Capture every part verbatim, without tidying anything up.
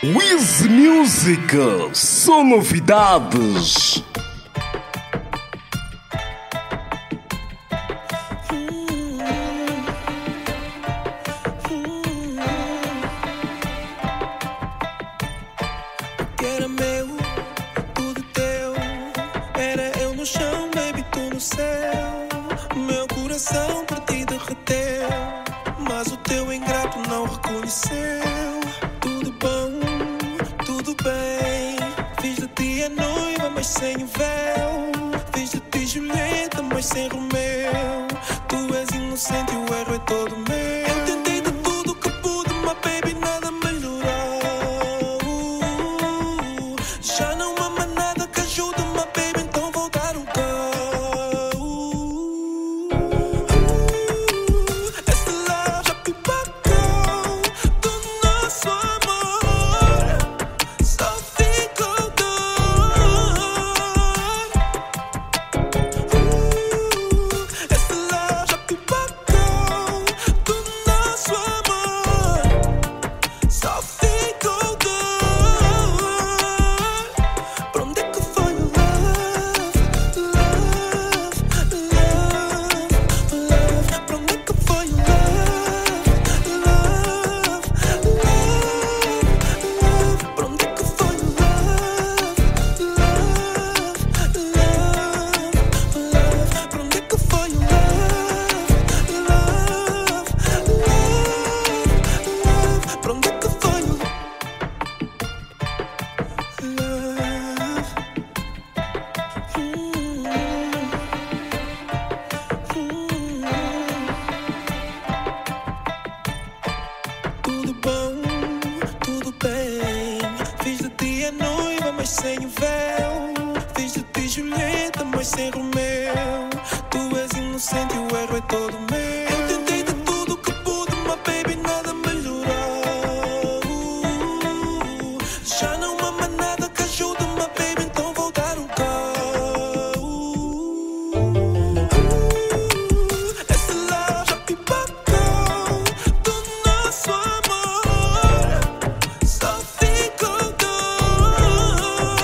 Wiz Music, só novidades. Era meu, tudo teu. Era eu no chão, baby, tu no céu. Meu coração por ti derreteu, mas o teu ingrato não reconheceu. Tudo bom, tudo bem. Fiz de ti a noiva, mas sem o véu. Fiz de ti Julieta, mas sem Romeu. Tu és inocente e o erro é todo meu. Eu tentei de tudo que pude, mas baby, nada melhorou. Já não ama nada que ajude, mas baby, então vou dar um go. Esse love já pipocou do nosso amor, só ficou dor. Esse love já pipocou do nosso amor, só ficou dor. Pra onde é que foi o love, love, love, love? Pra onde é que foi o love, love, love, love? Pra onde é que foi o love, love, love, love? Pra onde é que foi o love, love, love, love? Pra onde é que foi o love? Tudo bom, tudo bem. Fiz de ti a noiva, mas sem o véu. Fiz de ti Julieta, mas sem Romeu. Tu és inocente e o erro é todo meu. Eu tentei de tudo que pude, mas baby, nada melhorou. Já não ama nada que ajude, mas baby, então vou dar um go. Esse love já pipocou do nosso amor, só ficou dor.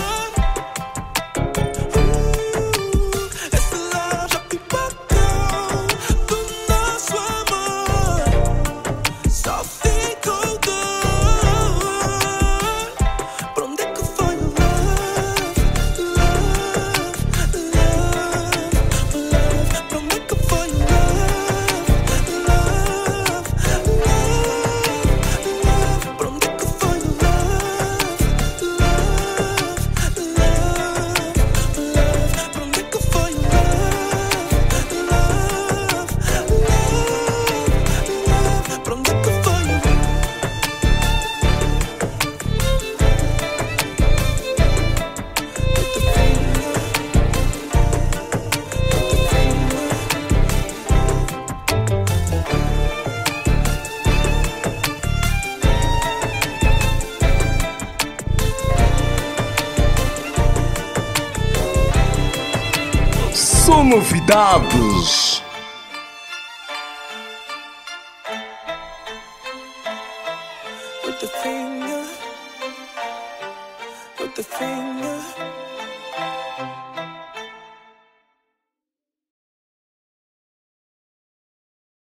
Esse love já pipocou do nosso amor, só ficou dor. Pra onde é que foi o love, love, love, love? Pra onde é que foi o love, love, love, love? Pra onde é que foi o love, love, love, love? Pra onde é que foi o love, love, love, love? Pra onde é que foi o Só novidades. with the finger, with the finger?